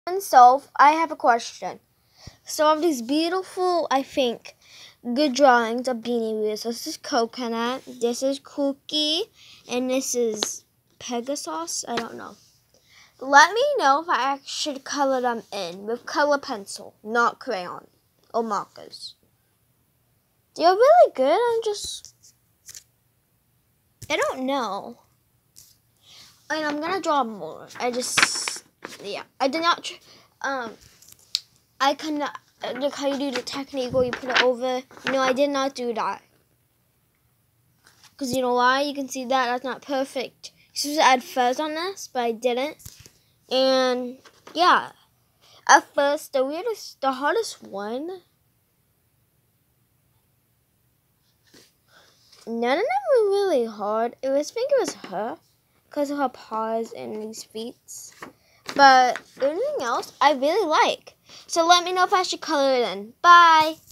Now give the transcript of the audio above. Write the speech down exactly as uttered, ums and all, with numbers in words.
And so, I have a question. So, I have these beautiful, I think, good drawings of Beanie Wears. This is Coconut, this is Cookie, and this is Pegasus. I don't know. Let me know if I should color them in with color pencil, not crayon or markers. They're really good. I'm just, I don't know. And I'm gonna draw more. I just, yeah, I did not. Tr um, I cannot. Look how you do the technique where you put it over. No, I did not do that. Because you know why? You can see that that's not perfect. You're supposed to add fuzz on this, but I didn't. And yeah, at first the weirdest, the hardest one. None of them were really hard. It was, I think it was her, because of her paws and these feet. But everything else I really like. So let me know if I should color it in. Bye.